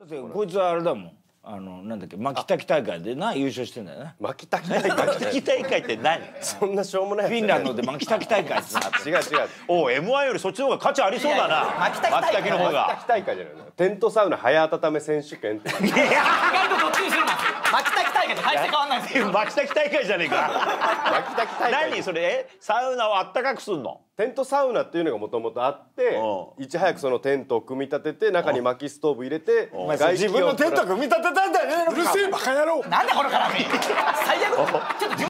ってこいつはあれだもん。なんだっけ、巻き炊き大会でな優勝してんだよね。 巻き炊き大会。 巻き炊き大会って何？ そんなしょうもないやつ。 フィンランドで巻き炊き大会ってな。 違う違う。 おう M1 よりそっちの方が価値ありそうだな。巻き炊きの方が。 巻き炊き大会じゃないの。テントサウナ早温め選手権って。 意外とどっちにするな。巻き炊き大会と大して変わんないですよ。 巻き炊き大会じゃねえか。 巻き炊き大会。 何それ？サウナをあったかくすんの？ テントサウナっていうのがもともとあって、いち早くそのテントを組み立てて中に薪ストーブ入れて、 自分のテント組み立てたんだよね。 うるせえバカ野郎。 なんだこの絡み。最悪。ちょっと